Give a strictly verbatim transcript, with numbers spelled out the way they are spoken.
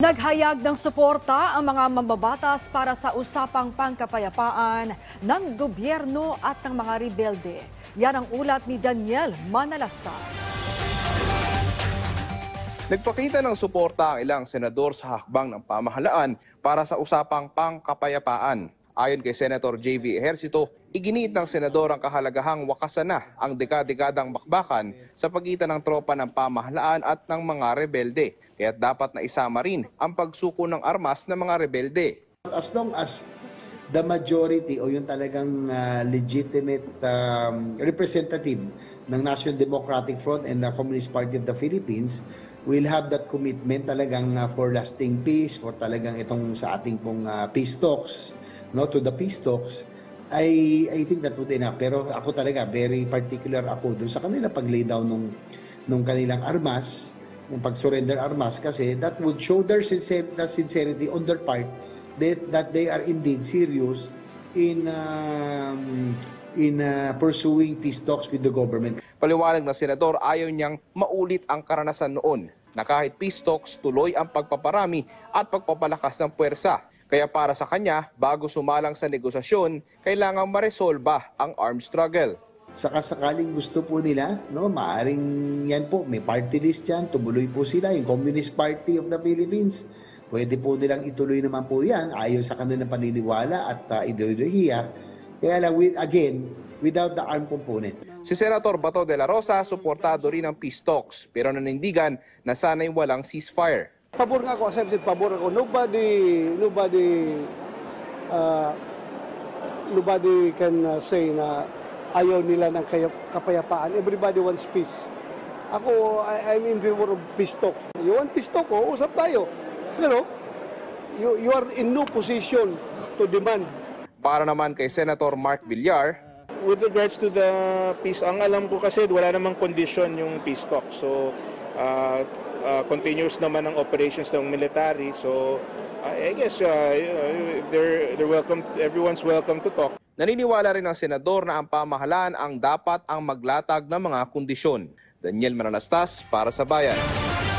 Naghayag ng suporta ang mga mambabatas para sa usapang pangkapayapaan ng gobyerno at ng mga rebelde. Yan ang ulat ni Daniel Manalastas. Nagpakita ng suporta ang ilang senador sa hakbang ng pamahalaan para sa usapang pangkapayapaan. Ayon kay Senator J V Ejercito, iginiit ng senador ang kahalagahang wakasan na ang dekada-dekadang bakbakan sa pagitan ng tropa ng pamahalaan at ng mga rebelde. Kaya dapat na isama rin ang pagsuko ng armas ng mga rebelde. As long as the majority o yung talagang uh, legitimate um, representative ng National Democratic Front and the Communist Party of the Philippines will have that commitment talagang uh, for lasting peace, for talagang itong sa ating pong uh, peace talks, no, to the peace talks, I, I think that would enough. Pero ako talaga, very particular ako dun sa kanila pag-lay down nung, nung kanilang armas, yung pag-surrender armas, kasi that would show their sincer the sincerity on their part that, that they are indeed serious in um, in uh, pursuing peace talks with the government. Paliwanag na senador, ayaw niyang maulit ang karanasan noon na kahit peace talks, tuloy ang pagpaparami at pagpapalakas ng puwersa. Kaya para sa kanya, bago sumalang sa negosasyon, kailangang maresolba ang armed struggle. Saka sakaling gusto po nila, no, maaring yan po, may party list yan, tumuloy po sila, yung Communist Party of the Philippines. Pwede po nilang ituloy naman po yan, ayon sa kanilang paniniwala at uh, ideolohiya. Kaya lang, with, again, without the armed component. Si Senator Bato de la Rosa, suportado rin ang peace talks, pero nanindigan na sana'y walang ceasefire. Pabor nga ako, as I said, pabor ako. Nobody, nobody, uh, nobody can uh, say na ayaw nila ng kapayapaan. Everybody wants peace. Ako, I, I'm in favor of peace talk. You want peace talk? O, usap tayo. Pero, you, you are in no position to demand. Para naman kay Senator Mark Villar, with regards to the peace, ang alam ko kasi wala namang condition yung peace talk. So, uh, uh, continuous naman ang operations ng military. So, uh, I guess uh, they're, they're welcome, everyone's welcome to talk. naniniwala rin ang senador na ang pamahalaan ang dapat ang maglatag ng mga kondisyon. Daniel Manalastas para sa Bayan.